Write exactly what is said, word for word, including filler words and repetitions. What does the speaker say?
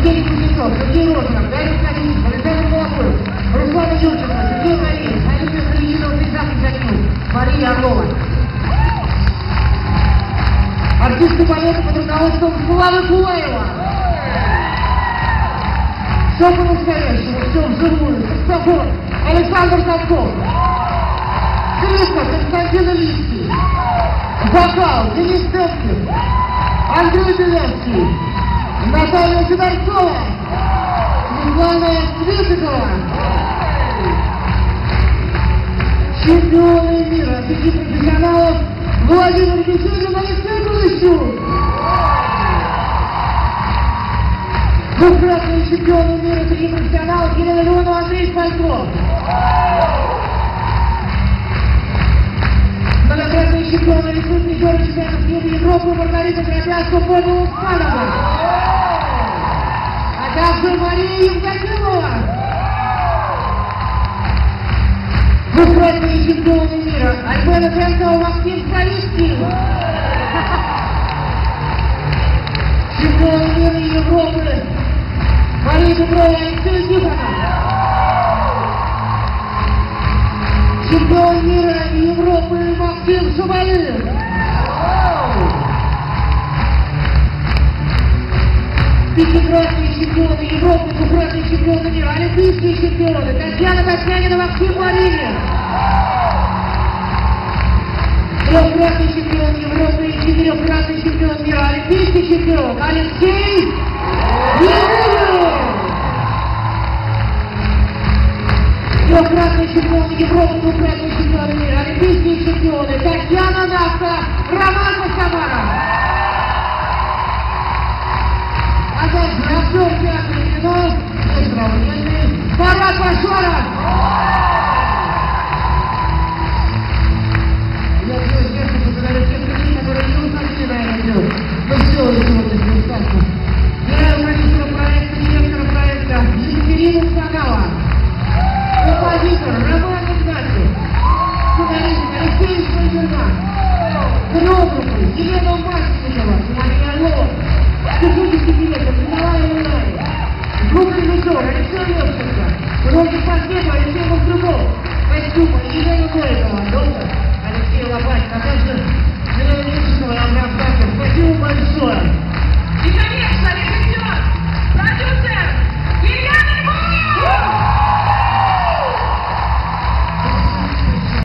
Евгений Кузнецов, Сергей Розанов, Гарик Калинин, Александр Балаков, Руслан Юрченко, Сергей Галин, Александр Калининов, Александр Закин, Мария Орлова. Артисты балета под руководством Славы Кулаева. Все по-настоящему, все вживую. Саксофон Александр Катков. Скрипка Константин Ильицкий. Вокал Денис Тепкин. Андрей Белевский. Наталья Сидорцова. Светлана Светикова. Чемпионы мира среди профессионалов Владимир Беседин, Алексей Полищук. Двукратные чемпионы мира среди профессионалов Елена Леонова, Андрей Спальков. Многократные чемпионы Лесу, призеры чемпионатов мира Европы, Маргарита Дробязко, Поля Усканова. А также Мария Евдокимова. Двукратные чемпионы мира Альбена Кренцова, Максим Савицкий. Чемпионы мира Европы Мария Петрова, Алексей Тихонов. Чемпион мира и Европы Максим Шумалин. Пятикратные чемпионы Европы, двукратные чемпионы мира, олимпийские чемпионы Татьяна Татьянина, Максим Маринин. Трехкратный чемпион Европы и четырехкратный чемпион мира, олимпийский чемпион Алексей Емелин. Трехкратный чемпион Европы, двукратный чемпион мира, олимпийские чемпионы Татьяна Наста, Роман Мастамаров. А дальше актер театра и кино, экстравагантный Марат Башаров. Я очень сердце благодарю всех людей, которые не уходили на это дело. Ну все, сегодня сказку. Я продюсера проекта, директора проекта Екатерина Скакова. Композитор Роман Игнатьев. Сценарист Алексей Швайдерман. Хореографы Елена Масленникова, Мария Орлова. Технический директор Николай Ильин. Звукорежиссер Алексей Левченко. Художник по свету Алексей Мострюков. Костюмы Елена Горького. Доктор Алексей Лопатин. А также Елена Левченкова и Абрам Сакер. Спасибо.